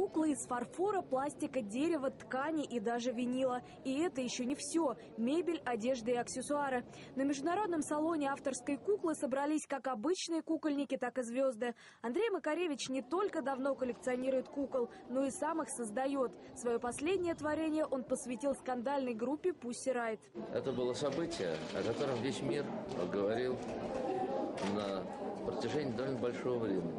Куклы из фарфора, пластика, дерева, ткани и даже винила. И это еще не все. Мебель, одежда и аксессуары. На международном салоне авторской куклы собрались как обычные кукольники, так и звезды. Андрей Макаревич не только давно коллекционирует кукол, но и сам их создает. Свое последнее творение он посвятил скандальной группе Pussy Riot. Это было событие, о котором весь мир говорил на протяжении довольно большого времени.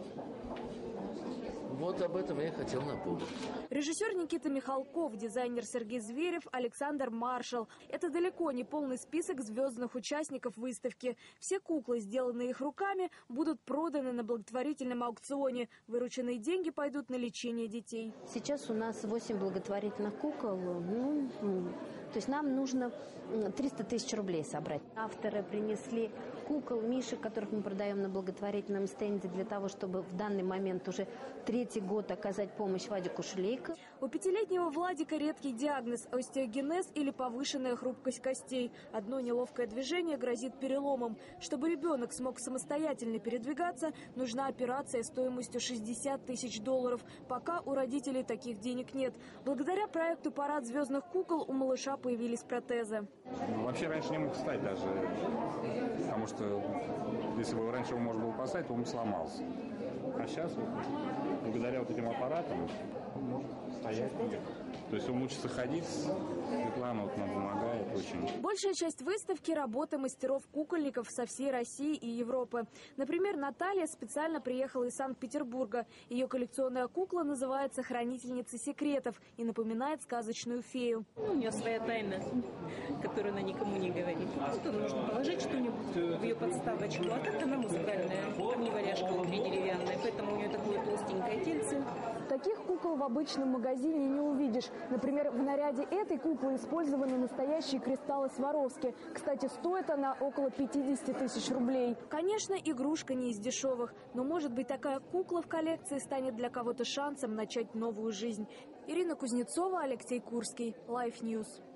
Вот об этом я и хотел напомнить. Режиссер Никита Михалков, дизайнер Сергей Зверев, Александр Маршал. Это далеко не полный список звездных участников выставки. Все куклы, сделанные их руками, будут проданы на благотворительном аукционе. Вырученные деньги пойдут на лечение детей. Сейчас у нас 8 благотворительных кукол. То есть нам нужно 300 тысяч рублей собрать. Авторы принесли кукол, мишек, которых мы продаем на благотворительном стенде, для того, чтобы в данный момент уже 3-й год оказать помощь Вадику Шлейко. У 5-летнего Владика редкий диагноз – остеогенез или повышенная хрупкость костей. Одно неловкое движение грозит переломом. Чтобы ребенок смог самостоятельно передвигаться, нужна операция стоимостью $60 тысяч. Пока у родителей таких денег нет. Благодаря проекту «Парад звездных кукол» у малыша появились протезы. Вообще раньше не мог встать даже, потому что если бы раньше его можно было поставить, то он бы сломался. А сейчас, благодаря вот этим аппаратам, он может стоять. То есть он учится ходить, Светлана вот нам помогает очень. Большая часть выставки – работы мастеров-кукольников со всей России и Европы. Например, Наталья специально приехала из Санкт-Петербурга. Ее коллекционная кукла называется «Хранительница секретов» и напоминает сказочную фею. У нее своя тайна, которую она никому не говорит. Просто нужно положить что-нибудь в ее подставочку. А так она музыкальная, камневаряжка внутри деревянная, поэтому у нее такое толстенькое тельце. Таких кукол в обычном магазине не увидишь. Например, в наряде этой куклы использованы настоящие кристаллы Сваровски. Кстати, стоит она около 50 тысяч рублей. Конечно, игрушка не из дешевых, но, может быть, такая кукла в коллекции станет для кого-то шансом начать новую жизнь. Ирина Кузнецова, Алексей Курский, Life News.